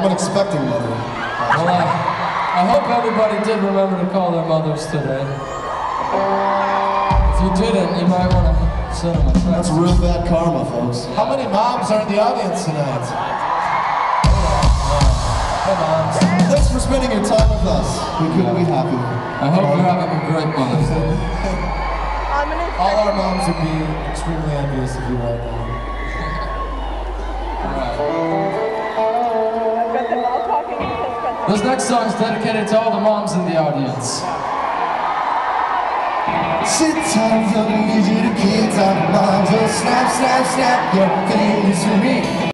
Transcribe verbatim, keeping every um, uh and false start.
I'm an expecting mother. Well, I, I hope everybody did remember to call their mothers today. If you didn't, you might want to send them a text. That's real bad karma, folks. How many moms are in the audience tonight? Hey, moms. Thanks for spending your time with us. We couldn't be happier. I hope you're having a great Mother's Day. All our moms would be extremely envious of you right now. This next song is dedicated to all the moms in the audience. Sit tight, don't need you to keep talking, mom. Just snap, snap, snap your fingers for me.